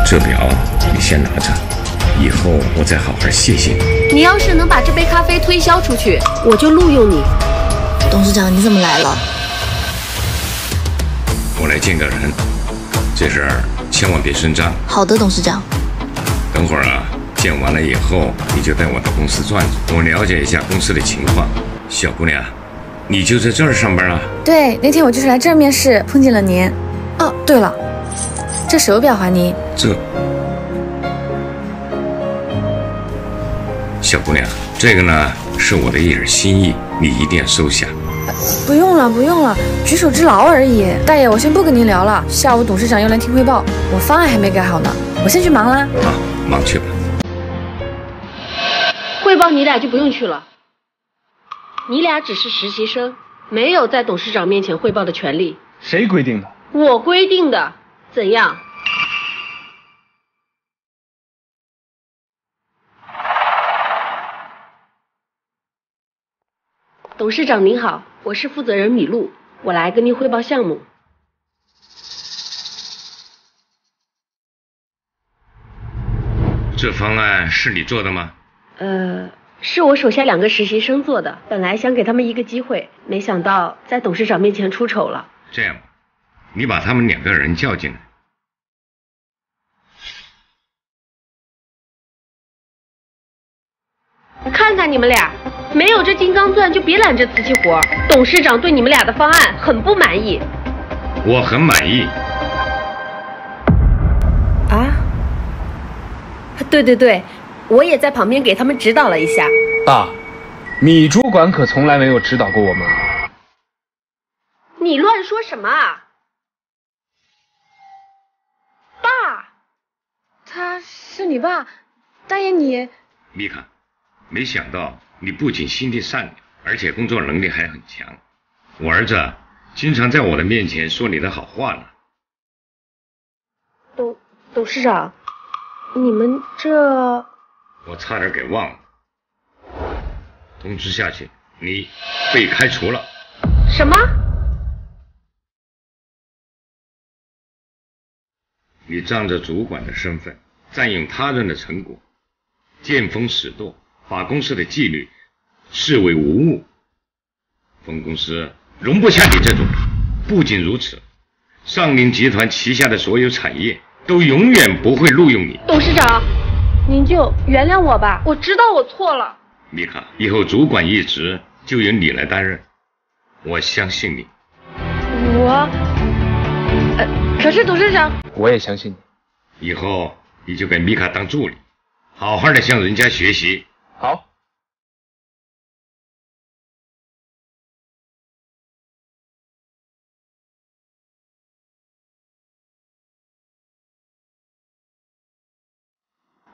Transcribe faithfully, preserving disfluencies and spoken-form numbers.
这表你先拿着，以后我再好好谢谢你。 你要是能把这杯咖啡推销出去，我就录用你。 董事长，你怎么来了？ 我来见个人，这事儿千万别声张。 好的，董事长。 等会儿啊，见完了以后，你就带我到公司转转，我了解一下公司的情况。小姑娘，你就在这儿上班啊？ 对，那天我就是来这儿面试，碰见了您。哦，对了，这手表还您。 这，小姑娘，这个呢是我的一点心意，你一定要收下。 不用了，不用了，举手之劳而已。大爷，我先不跟您聊了，下午董事长要来听汇报，我方案还没改好呢，我先去忙啦。 好，忙去吧。 汇报你俩就不用去了，你俩只是实习生，没有在董事长面前汇报的权利。 谁规定的？ 我规定的。怎样？董事长您好，我是负责人米露，我来跟您汇报项目。 这方案是你做的吗？ 呃，是我手下两个实习生做的，本来想给他们一个机会，没想到在董事长面前出丑了。 这样吧，你把他们两个人叫进来。 看看你们俩，没有这金刚钻就别揽这瓷器活。董事长对你们俩的方案很不满意。 我很满意。 啊？对对对，我也在旁边给他们指导了一下。 爸，米主管可从来没有指导过我们。 你乱说什么啊？爸， 他是你爸，大爷你。 米卡，没想到你不仅心地善良，而且工作能力还很强。我儿子经常在我的面前说你的好话呢。 董董事长，你们这…… 我差点给忘了。通知下去，你被开除了。 什么？ 你仗着主管的身份，占用他人的成果，见风使舵，把公司的纪律视为无物。分公司容不下你这种。不仅如此，上林集团旗下的所有产业都永远不会录用你。 董事长，您就原谅我吧，我知道我错了。 米卡，以后主管一职就由你来担任，我相信你。 我，呃，可是董事长， 我也相信你。 以后你就给米卡当助理，好好的向人家学习。 好。